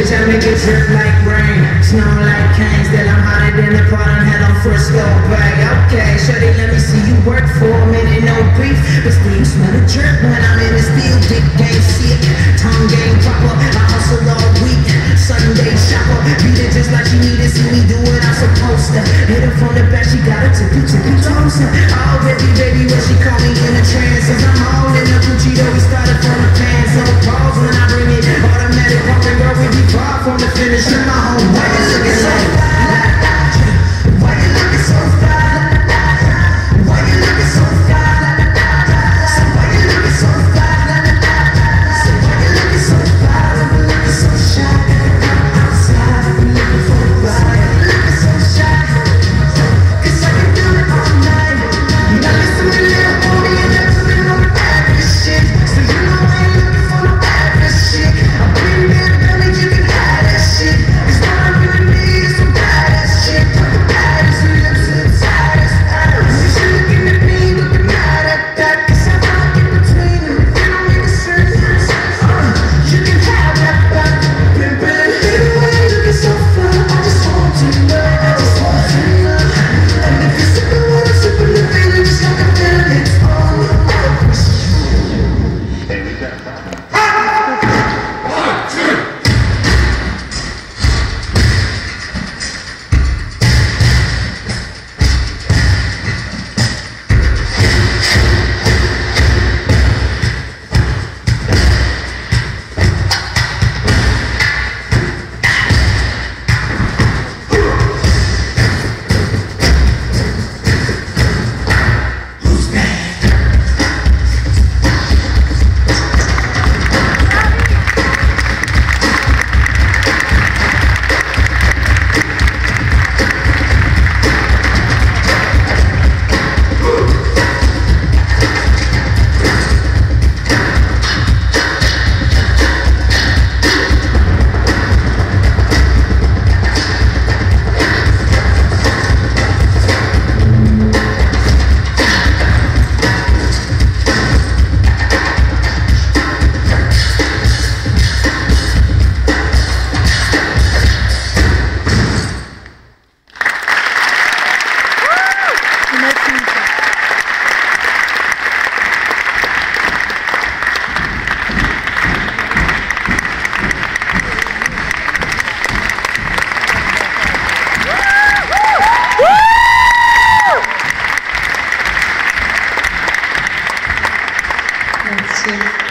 bitch, I make it drip like rain, snow like canes. That I'm hotter than the pot on hell on Frisco bag. Okay, shorty, let me see you work for a minute, no beef, but still you smell the drip when I'm in the steel. Big game sick, tongue game proper. I hustle all week, Sunday shopper. Beat it just like she need it, see me do it, I'm supposed to. Hit her from the back, she got a tippy toes. Oh baby, when she call me in a trance, cause I'm all in the Gucci though. We started from the pants, no pause when I bring it. Automatic pumping, girl, we be far from the finish. In my home, why you looking so fly? Why you looking so fly? Why you looking so fly? So why you looking so fly? So why you looking so fly? I'm looking so shy. Outside, I'm looking for a ride. Looking so shy, cause I can do it all night. Now listen to little boy, and never been on the average shit. So you know I ain't looking for no average shit. I've been there, done it, you can have that shit. Cause what I really need is some badass shit. The baddest lips and the tightest ass. You should looking at me, looking mad at that. Cause I rock in between them, if you don't make a sense. You can have that back. Pimpin' and hit away, looking so fly. I just want to know, I just want to know. And if you're sipping what I'm sipping, the feeling just like I'm feeling it. Hey, we got a problem. Grazie.